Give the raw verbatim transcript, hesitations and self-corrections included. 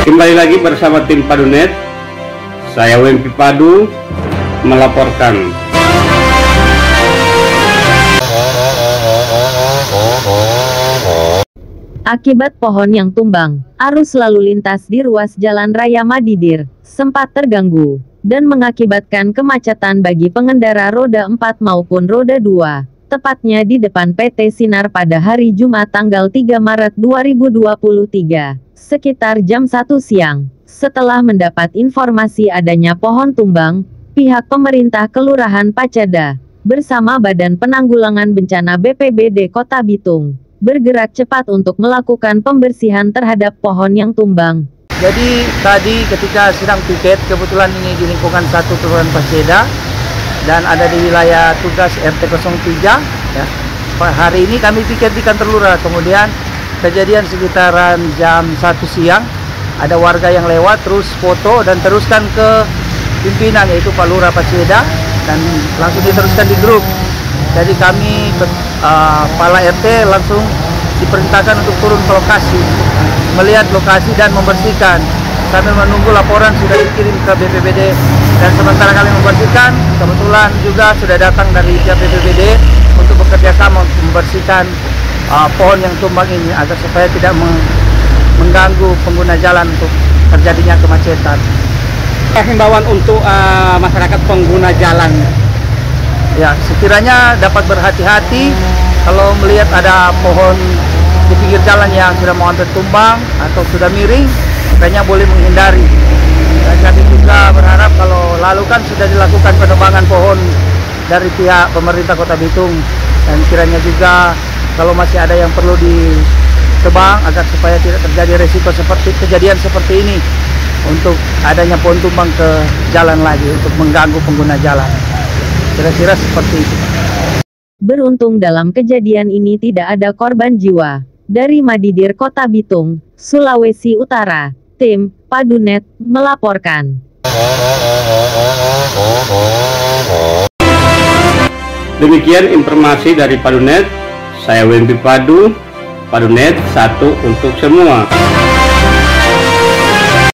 Kembali lagi bersama tim Padunet. Saya Wempi Padu melaporkan. Akibat pohon yang tumbang, arus lalu lintas di ruas Jalan Raya Madidir sempat terganggu dan mengakibatkan kemacetan bagi pengendara roda empat maupun roda dua, tepatnya di depan P T Sinar pada hari Jumat tanggal tiga Maret dua ribu dua puluh tiga, sekitar jam satu siang. Setelah mendapat informasi adanya pohon tumbang, pihak pemerintah Kelurahan Pacada bersama Badan Penanggulangan Bencana B P B D Kota Bitung bergerak cepat untuk melakukan pembersihan terhadap pohon yang tumbang. Jadi tadi ketika sedang piket, kebetulan ini di lingkungan satu Kelurahan Pacada dan ada di wilayah tugas R T nol tiga ya. Hari ini kami piket di kantor lurah, kemudian kejadian sekitaran jam satu siang ada warga yang lewat terus foto dan teruskan ke pimpinan yaitu Pak Lurah Pacada dan langsung diteruskan di grup. Jadi kami uh, Kepala R T langsung diperintahkan untuk turun ke lokasi, melihat lokasi dan membersihkan. Sambil menunggu laporan sudah dikirim ke B P B D dan sementara kami membersihkan, kebetulan juga sudah datang dari pihak B P B D untuk bekerja sama untuk membersihkan uh, pohon yang tumbang ini agar supaya tidak mengganggu pengguna jalan untuk terjadinya kemacetan. Himbauan untuk uh, masyarakat pengguna jalan. Ya, sekiranya dapat berhati-hati kalau melihat ada pohon di pinggir jalan yang sudah mau hampir tumbang atau sudah miring, kayaknya boleh menghindari. Dan kami juga berharap kalau lalu kan sudah dilakukan penebangan pohon dari pihak pemerintah Kota Bitung dan kiranya juga kalau masih ada yang perlu ditebang agar supaya tidak terjadi resiko seperti kejadian seperti ini untuk adanya pohon tumbang ke jalan lagi untuk mengganggu pengguna jalan. Kira-kira seperti itu. Beruntung dalam kejadian ini tidak ada korban jiwa. Dari Madidir, Kota Bitung, Sulawesi Utara, tim Padunet melaporkan. Demikian informasi dari Padunet. Saya Wempi Padu, Padunet satu untuk semua.